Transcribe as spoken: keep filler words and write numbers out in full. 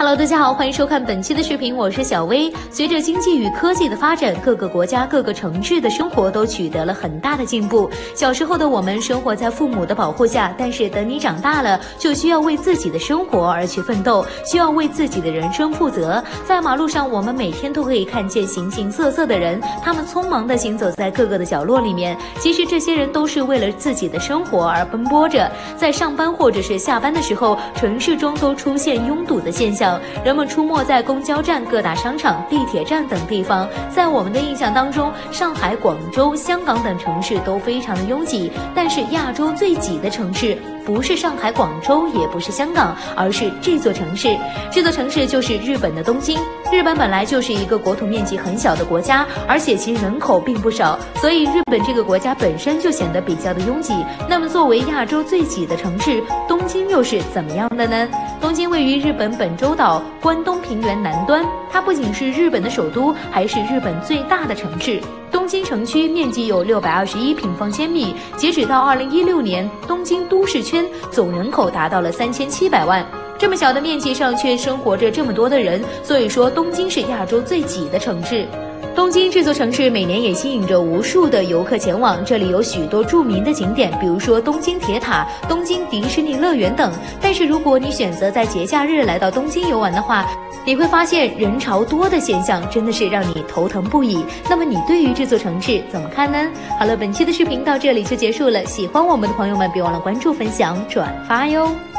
Hello， 大家好，欢迎收看本期的视频，我是小薇。随着经济与科技的发展，各个国家、各个城市的生活都取得了很大的进步。小时候的我们生活在父母的保护下，但是等你长大了，就需要为自己的生活而去奋斗，需要为自己的人生负责。在马路上，我们每天都可以看见形形色色的人，他们匆忙地行走在各个的角落里面。其实这些人都是为了自己的生活而奔波着。在上班或者是下班的时候，城市中都出现拥堵的现象。人们出没在公交站、各大商场、地铁站等地方。在我们的印象当中，上海、广州、香港等城市都非常的拥挤，但是亚洲最挤的城市不是上海、广州，也不是香港，而是这座城市。这座城市就是日本的东京。日本本来就是一个国土面积很小的国家，而且其人口并不少，所以日本这个国家本身就显得比较的拥挤。那么作为亚洲最挤的城市，东京又是怎么样的呢？东京位于日本本州岛关东平原南端，它不仅是日本的首都，还是日本最大的城市。东京城区面积有六百二十一平方千米，截止到二零一六年，东京都市圈总人口达到了三千七百万。这么小的面积上却生活着这么多的人，所以说东京是亚洲最挤的城市。东京这座城市每年也吸引着无数的游客前往，这里有许多著名的景点，比如说东京铁塔、东京迪士尼乐园等。但是如果你选择在节假日来到东京游玩的话，你会发现人潮多的现象真的是让你头疼不已。那么你对于这座城市怎么看呢？好了，本期的视频到这里就结束了，喜欢我们的朋友们别忘了关注、分享、转发哟。